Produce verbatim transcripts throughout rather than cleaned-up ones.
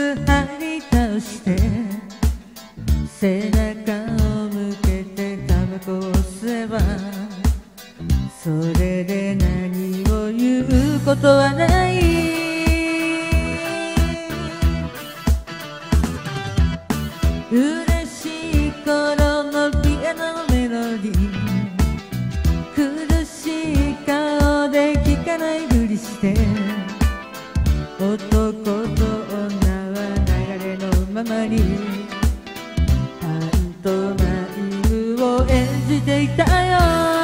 張り倒して背中を向けてタバコを吸えばそれで何を言うことはない。嬉しい頃のピアノのメロディー苦しい顔で聴かないふりして男と女は流れのままにパントマイムを演じていたよ。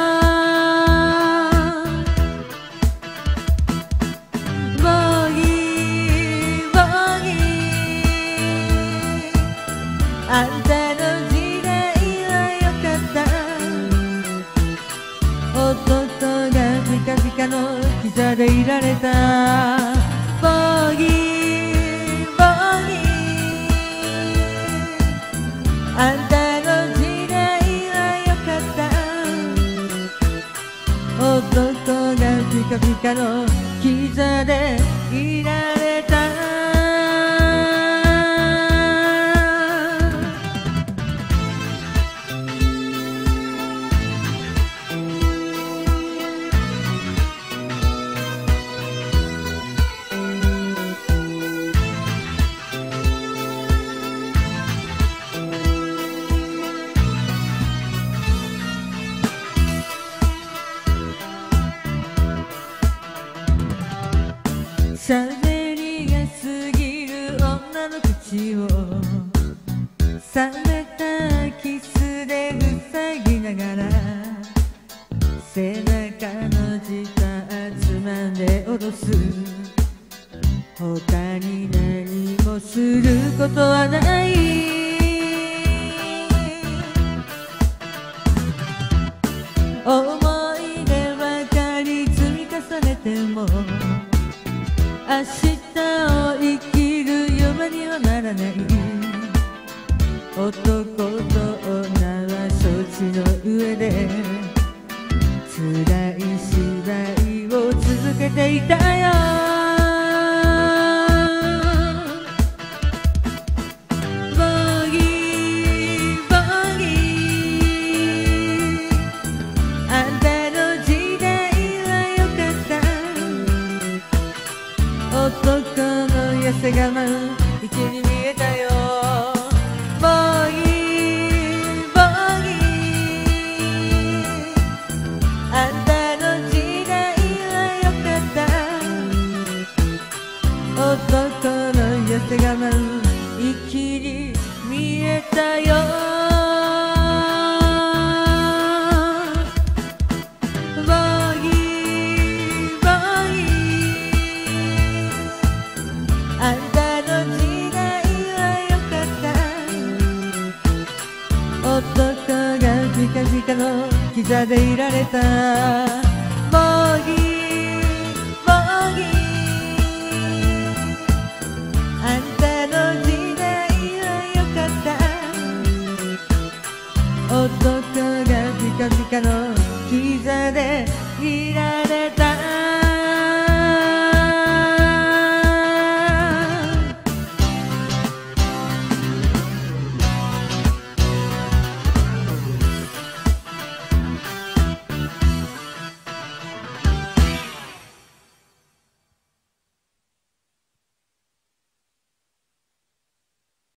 ボギーボギーあんたの時代はよかった。弟がピカピカの膝でいられた。ボギーボギーあんたの時代はよかった。弟がピカピカの膝でいられた。喋りが過ぎる女の口を冷めたキスで塞ぎながら背中のジターつまんで下ろす。他に何もすることはない。思い出ばかり積み重ねても明日を生きる夢にはならない。男と女は承知の上で辛い芝居を続けていたよ。ボギーボギーあんたの時代はよかった。男の痩せ我慢池に見えたよ。ボギーボギーあんたの時代はよかった。男の痩せ我慢池に見えたよ。あんたの時代はよかった。男がピカピカの膝でいられた。ボギーボギーあんたの時代はよかった。男がピカピカの膝で